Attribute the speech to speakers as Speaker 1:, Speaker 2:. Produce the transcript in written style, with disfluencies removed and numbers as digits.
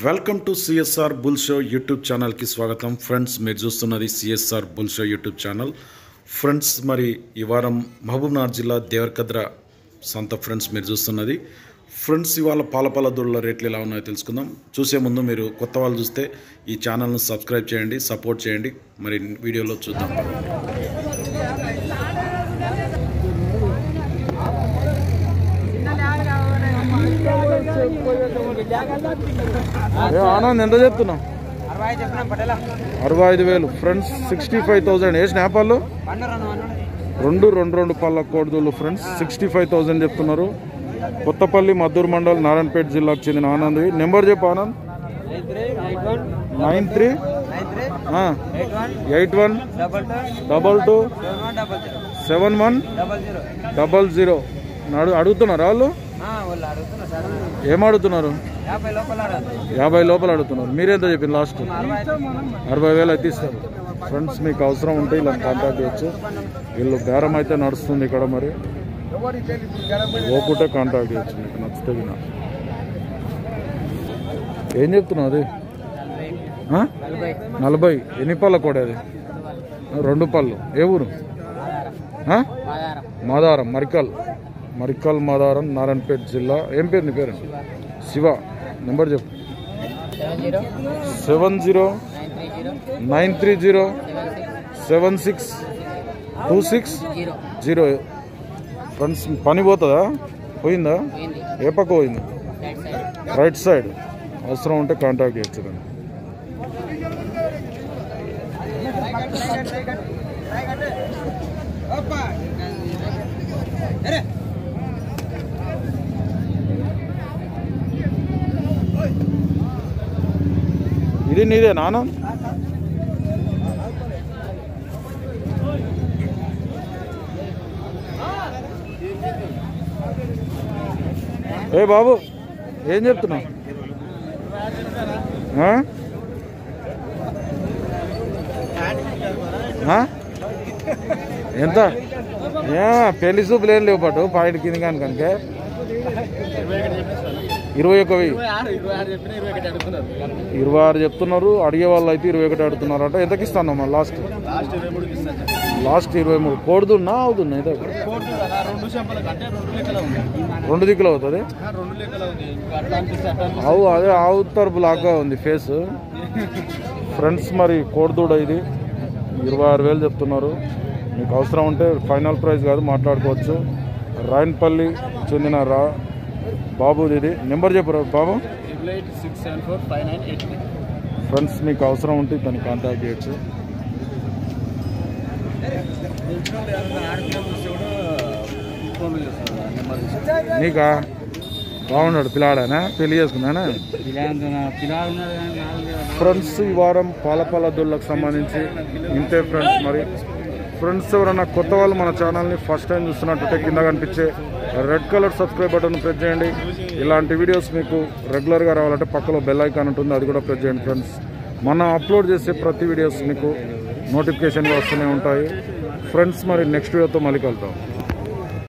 Speaker 1: Welcome to CSR bull show YouTube ఛానల్కి స్వాగతం friends. మీరు చూస్తున్నది CSR bull show YouTube channel. Friends, మరి ఈ వారం మహబూబ్నగర్ జిల్లా దేవరకద్ర సంత ఫ్రెండ్స్ మీరు చూస్తున్నది. ఫ్రెండ్స్, ఇవాళ పాల దూడల రేట్లు ఎలా ఉన్నాయో తెలుసుకుందాం. చూసే ముందు మీరు కొత్త వాళ్ళు చూస్తే ఈ ఛానల్ను సబ్స్క్రైబ్ చేయండి, సపోర్ట్ చేయండి. మరి వీడియోలో చూద్దాం.
Speaker 2: ఆనంద్ ఎంత చెప్తున్నావు? 65,000 ఫ్రెండ్స్. 65,000 ఏ స్నాపాలు రెండు పళ్ళ కోడిదూళ్ళు ఫ్రెండ్స్. 65,000 చెప్తున్నారు. కొత్తపల్లి మద్దూరు మండల్ నారాయణపేట జిల్లాకు చెందిన ఆనంద్. నెంబర్ చెప్పు ఆనంద్. 9381227100. అడుగుతున్నారా వాళ్ళు? ఏం అడుగుతున్నారు? 50 లోపల అడుగుతున్నారు. మీరెంత చెప్పింది లాస్ట్? 60,000 అయితే ఇస్తారు. ఫ్రెండ్స్, మీకు అవసరం ఉంటే ఇలా కాంటాక్ట్ చేయొచ్చు. వీళ్ళు బేరం అయితే నడుస్తుంది ఇక్కడ. మరి ఓకుంటే కాంటాక్ట్ చేయొచ్చు, మీకు నచ్చితే వినా. ఏం చెప్తున్నావు? అది 40. ఎన్ని పళ్ళ కూడా అది? 2 పళ్ళు. ఏ ఊరు? మాదారం. మరికల్ మాదారం, నారాయణపేట జిల్లా. ఏం పేరు నీ పేరు? శివ. నెంబర్ చెప్పు. 7093076260. ఫ్రెండ్స్, పని పోతుందా? పోయిందా? ఏ పక్క పోయింది? Right side. అవసరం ఉంటే కాంటాక్ట్ చేయొచ్చు. ఇది నీదే నాన్న? ఏ బాబు, ఏం చెప్తున్నావు? ఎంత? పెళ్లి చూపులు ఏం లేవు పాటు పాయింట్ కింద కనుక 21,000. 26 చెప్తున్నారు. అడిగే వాళ్ళు అయితే 21 అడుగుతున్నారు అంట. ఎంతకి ఇస్తాను మా లాస్ట్? 23. కోడుదున్నా అవుతున్నా? అయితే 2 దిక్కులు అవుతుంది. అదే అవుతారు. బ్లాక్గా ఉంది ఫేస్. ఫ్రెండ్స్, మరి కోడిదూడ ఇది 26,000 చెప్తున్నారు. మీకు అవసరం ఉంటే ఫైనల్ ప్రైస్ కాదు, మాట్లాడుకోవచ్చు. రాయన్పల్లి చెందిన బాబుది ఇది. నెంబర్ చెప్పరు బాబు.
Speaker 3: 88674598.
Speaker 2: ఫ్రెండ్స్, మీకు అవసరం ఉంటే దాన్ని కాంటాక్ట్ చేయొచ్చు. నీకా బాగున్నాడు పిల్లాడానా? పెళ్లి చేసుకున్నానా? ఫ్రెండ్స్, ఈ వారం పాల దూళ్ళకు సంబంధించి ఇంతే ఫ్రెండ్స్. మరి ఫ్రెండ్స్, ఎవరైనా కొత్త వాళ్ళు మన ఛానల్ని ఫస్ట్ టైం చూస్తున్నట్టు కింద కనిపించే red colour subscribe button press చేయండి. ఇలాంటి వీడియోస్ మీకు రెగ్యులర్గా రావాలంటే పక్కలో బెల్ ఐకాన్ ఉంటుంది, అది కూడా ప్రెస్ చేయండి ఫ్రెండ్స్. మనం అప్లోడ్ చేసే ప్రతి వీడియోస్ మీకు నోటిఫికేషన్గా వస్తూనే ఉంటాయి ఫ్రెండ్స్. మరి నెక్స్ట్ వీడియోతో మళ్ళీ కలుద్దాం.